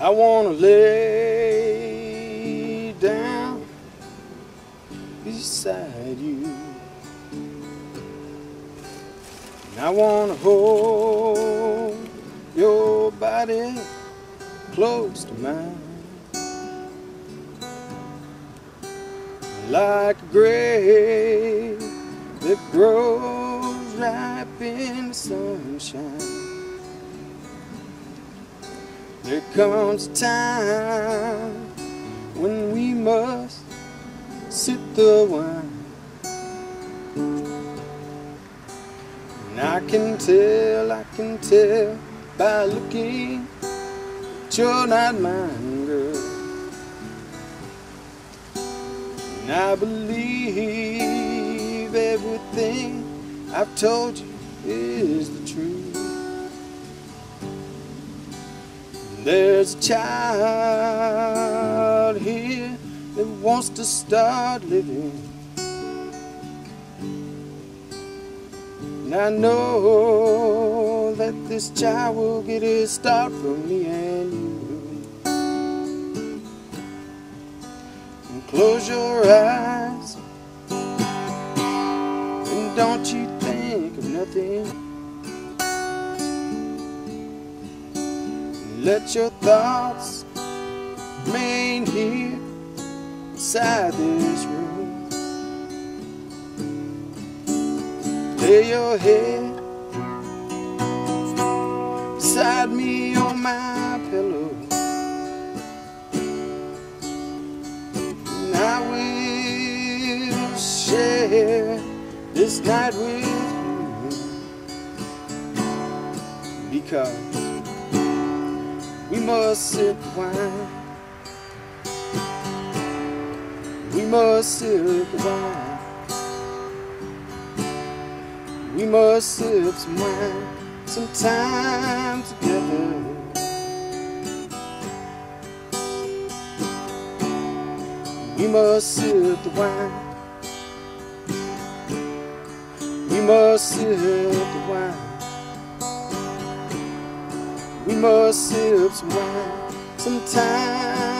I wanna lay down beside you, and I wanna hold your body close to mine, like a grape that grows ripe in the sunshine. There comes a time when we must sip the wine, and I can tell by looking that you're not mine, girl. And I believe everything I've told you is the truth. There's a child here that wants to start living, and I know that this child will get his start from me and you. And close your eyes and don't you think of nothing. Let your thoughts remain here inside this room. Lay your head beside me on my pillow, and I will share this night with you, because we must sip wine. We must sip wine. We must sip some wine sometime together. We must sip the wine. We must sip the wine. We must sip some wine sometime